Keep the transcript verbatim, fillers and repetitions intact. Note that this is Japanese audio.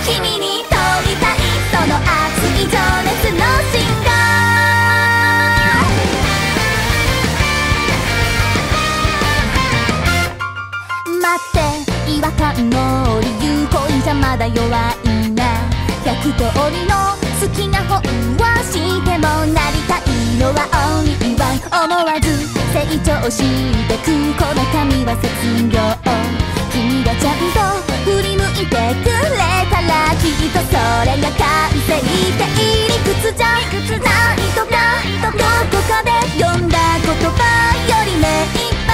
君に飛びたいその熱い情熱のシンガー。待って違和感の理由恋じゃまだ弱いな。百通りの好きな本はしてもなりたいのはオンリーワン。思わず成長してくこの髪は絶妙。君がちゃんと振り向いてくれたらきっとそれが完成ってい理屈じゃないとかどこかで読んだ言葉より目いっ